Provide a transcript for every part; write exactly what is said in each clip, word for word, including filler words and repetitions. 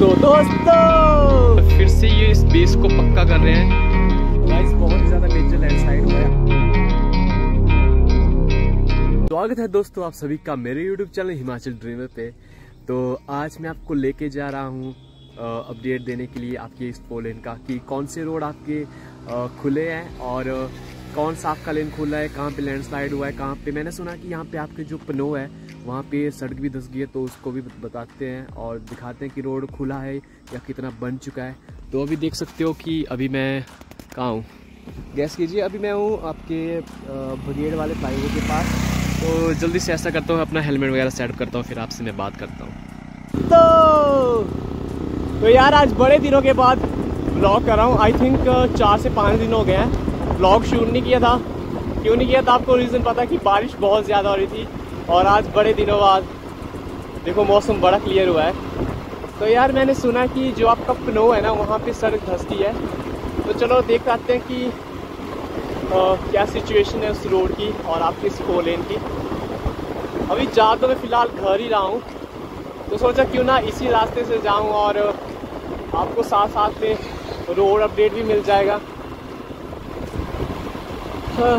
तो दोस्तों फिर से ये इस बेस को पक्का कर रहे हैं। गाइस बहुत ही ज्यादा मेजर लैंडस्लाइड हुआ है। स्वागत है दोस्तों आप सभी का मेरे यूट्यूब चैनल हिमाचल ड्रीमर पे। तो आज मैं आपको लेके जा रहा हूँ अपडेट देने के लिए आपके इस फोर लेन का कि कौन से रोड आपके आ, खुले हैं और आ, कौन सा आपका लेन खुला है, कहाँ पे लैंडस्लाइड हुआ है, कहाँ पे मैंने सुना कि यहाँ पे आपके जो पनो है वहाँ पे सड़क भी धंस गई है, तो उसको भी बताते हैं और दिखाते हैं कि रोड खुला है या कितना बन चुका है। तो अभी देख सकते हो कि अभी मैं कहाँ हूँ, गैस कीजिए। अभी मैं हूँ आपके ब्रिगेड वाले फ्लाईओवर के पास। तो जल्दी से ऐसा करता हूँ, अपना हेलमेट वगैरह सेट करता हूँ, फिर आपसे मैं बात करता हूँ। तो तो यार आज बड़े दिनों के बाद व्लॉग कर रहा हूँ। आई थिंक चार से पाँच दिन हो गए हैं व्लॉग शूट नहीं किया था। क्यों नहीं किया था आपको रीज़न पता है कि बारिश बहुत ज़्यादा हो रही थी और आज बड़े दिनों बाद देखो मौसम बड़ा क्लियर हुआ है। तो यार मैंने सुना कि जो आपका पनो है ना वहाँ पे सड़क धंसती है। तो चलो देख आते हैं कि आ, क्या सिचुएशन है उस रोड की और आपकी इस फोर लेन की। अभी जा तो मैं फ़िलहाल घर ही रहा हूँ, तो सोचा क्यों ना इसी रास्ते से जाऊँ और आपको साथ साथ में रोड अपडेट भी मिल जाएगा। हाँ।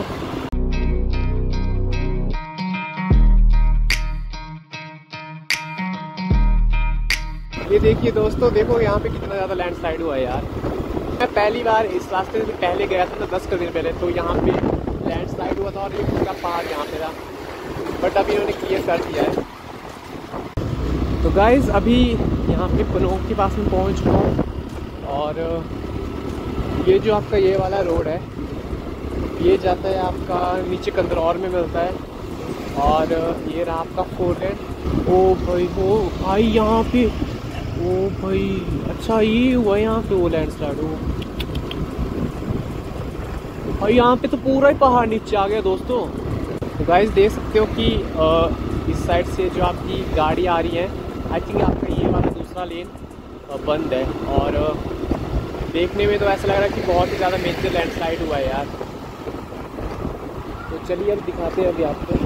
ये देखिए दोस्तों, देखो यहाँ पे कितना ज़्यादा लैंडस्लाइड हुआ है यार। मैं पहली बार इस रास्ते से पहले गया था ना दस दिन पहले, तो यहाँ पे लैंडस्लाइड हुआ था और ये पूरा पहाड़ यहाँ पे था, बट अभी इन्होंने क्लियर कर दिया है। तो गाइज अभी यहाँ पे पनोंग के पास में पहुँच चुका हूँ और ये जो आपका ये वाला रोड है ये जाता है आपका नीचे कंदरौर में मिलता है और ये रहा आपका फोर लेन। ओ भाई ओ भाई यहाँ पे, ओ भाई अच्छा ये हुआ यहाँ पे वो लैंडस्लाइड हो भाई। यहाँ पे तो पूरा ही पहाड़ नीचे आ गया दोस्तों। तो गाइस देख सकते हो कि आ, इस साइड से जो आपकी गाड़ी आ रही है, आई थिंक आपका ये वाला दूसरा लेन बंद है और देखने में तो ऐसा लग रहा है कि बहुत ही ज़्यादा मेजर लैंडस्लाइड हुआ है यार। तो चलिए अब दिखाते हैं अभी आपको।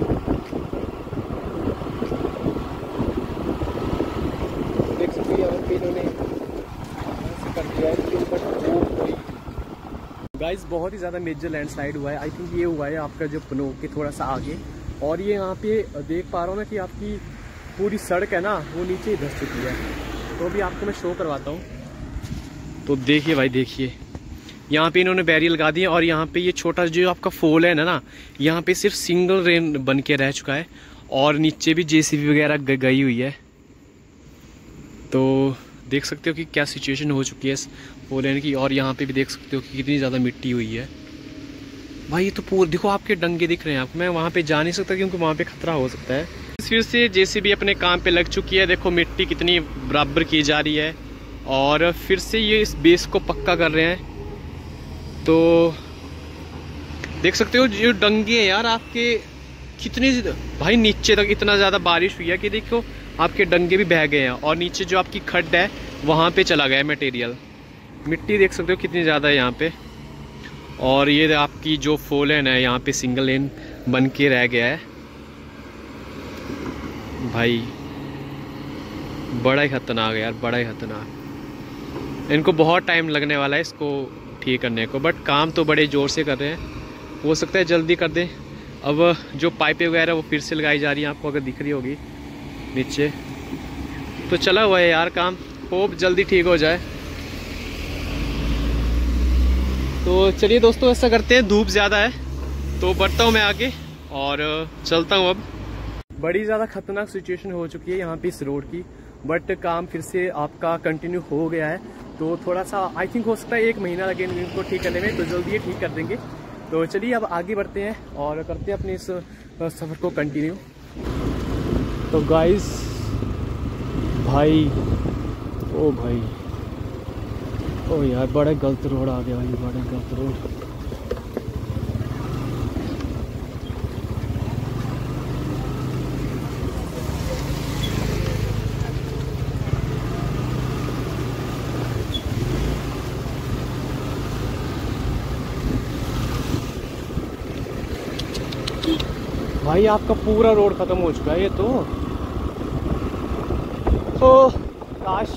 देख सकते हैं यहाँ पे इन्होंने कर दिया है कि ऊपर गाइस बहुत ही ज़्यादा मेजर लैंडस्लाइड हुआ है। आई थिंक ये हुआ है आपका जो पनो के थोड़ा सा आगे, और ये यहाँ पे देख पा रहा हूँ ना कि आपकी पूरी सड़क है ना वो नीचे ही धंस चुकी है। तो अभी आपको मैं शो करवाता हूँ। तो देखिए भाई, देखिए यहाँ पे इन्होंने बैरियर लगा दिए और यहाँ पे ये छोटा जो आपका फोल है ना ना यहाँ पे सिर्फ सिंगल रेन बन के रह चुका है और नीचे भी जेसीबी वगैरह गई हुई है। तो देख सकते हो कि क्या सिचुएशन हो चुकी है इस फोर लेन की। और यहाँ पे भी देख सकते हो कि कितनी ज़्यादा मिट्टी हुई है भाई। ये तो पूरा देखो आपके डंगे दिख रहे हैं आपको। मैं वहाँ पे जा नहीं सकता क्योंकि वहाँ पे खतरा हो सकता है। फिर से जेसीबी अपने काम पे लग चुकी है। देखो मिट्टी कितनी बराबर की जा रही है और फिर से ये इस बेस को पक्का कर रहे हैं। तो देख सकते हो जो डंगे हैं यार आपके कितनी भाई नीचे तक इतना ज़्यादा बारिश हुई है कि देखो आपके डंगे भी बह गए हैं और नीचे जो आपकी खड्ड है वहाँ पे चला गया है मटेरियल। मिट्टी देख सकते हो कितनी ज़्यादा है यहाँ पे। और ये आपकी जो फोर लेन है यहाँ पे सिंगल लेन बन के रह गया है भाई। बड़ा ही खतरनाक है यार, बड़ा ही खतरनाक। इनको बहुत टाइम लगने वाला है इसको ठीक करने को, बट काम तो बड़े ज़ोर से कर रहे हैं। हो सकता है जल्दी कर दें। अब जो पाइपें वगैरह वो फिर से लगाई जा रही हैं, आपको अगर दिख रही होगी नीचे। तो चला हुआ है यार काम, होप जल्दी ठीक हो जाए। तो चलिए दोस्तों ऐसा करते हैं, धूप ज़्यादा है तो बढ़ता हूँ मैं आगे और चलता हूँ। अब बड़ी ज़्यादा खतरनाक सिचुएशन हो चुकी है यहाँ पे इस रोड की, बट काम फिर से आपका कंटिन्यू हो गया है। तो थोड़ा सा आई थिंक हो सकता है एक महीना लगे इनको ठीक करने में, तो जल्दी ये ठीक कर देंगे। तो चलिए अब आगे बढ़ते हैं और करते हैं अपने इस सफ़र को कंटिन्यू। तो गाइस भाई, ओ भाई ओ यार बड़ा गलत रोड आ गया भाई, बड़ा गलत रोड। भाई आपका पूरा रोड खत्म हो चुका है ये तो। तो काश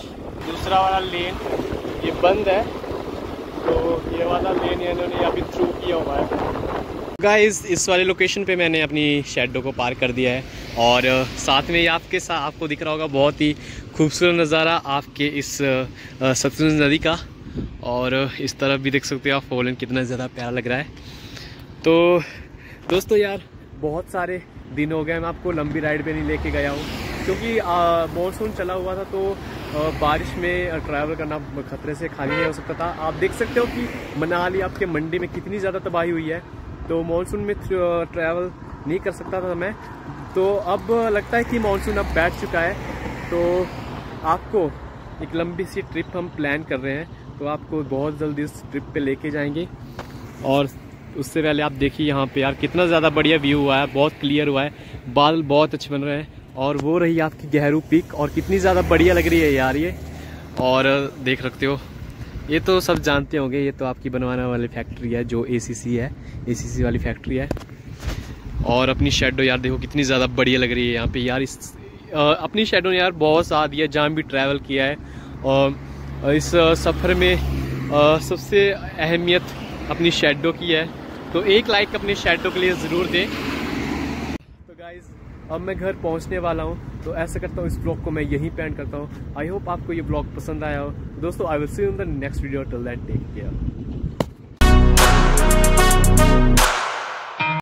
दूसरा वाला लेन ये बंद है, तो ये वाला लेन इन्होंने अभी थ्रू किया हुआ है। गाइस इस वाले लोकेशन पे मैंने अपनी शैडो को पार्क कर दिया है और साथ में ये आपके साथ आपको दिख रहा होगा बहुत ही खूबसूरत नज़ारा आपके इस सतलुज नदी का, और इस तरफ भी देख सकते हो आप फॉलन कितना ज़्यादा प्यारा लग रहा है। तो दोस्तों यार बहुत सारे दिन हो गए मैं आपको लंबी राइड पे नहीं लेके गया हूँ, क्योंकि मॉनसून चला हुआ था तो आ, बारिश में ट्रैवल करना खतरे से खाली नहीं हो सकता था। आप देख सकते हो कि मनाली आपके मंडी में कितनी ज़्यादा तबाही हुई है, तो मॉनसून में ट्रैवल नहीं कर सकता था मैं। तो अब लगता है कि मॉनसून अब बैठ चुका है, तो आपको एक लंबी सी ट्रिप हम प्लान कर रहे हैं, तो आपको बहुत जल्दी इस ट्रिप पे लेके जाएंगे। और उससे पहले आप देखिए यहाँ पे यार कितना ज़्यादा बढ़िया व्यू हुआ है, बहुत क्लियर हुआ है, बादल बहुत अच्छे बन रहे हैं, और वो रही आपकी गहरू पीक, और कितनी ज़्यादा बढ़िया लग रही है यार ये। और देख सकते हो ये तो सब जानते होंगे, ये तो आपकी बनवाने वाली फैक्ट्री है जो एसीसी है, एसीसी वाली फैक्ट्री है। और अपनी शैडो यार देखो कितनी ज़्यादा बढ़िया लग रही है यहाँ पे यार। इस आ, अपनी शैडो ने यार बहुत साथ दिया, जहाँ भी ट्रैवल किया है, और इस सफ़र में आ, सबसे अहमियत अपनी शैडो की है, तो एक लाइक अपनी शैडो के लिए ज़रूर दें। तो गाइज़ अब मैं घर पहुंचने वाला हूं, तो ऐसा करता हूं इस ब्लॉग को मैं यहीं पे एंड करता हूं। आई होप आपको ये ब्लॉग पसंद आया हो दोस्तों। I will see you in the next video, till then take care.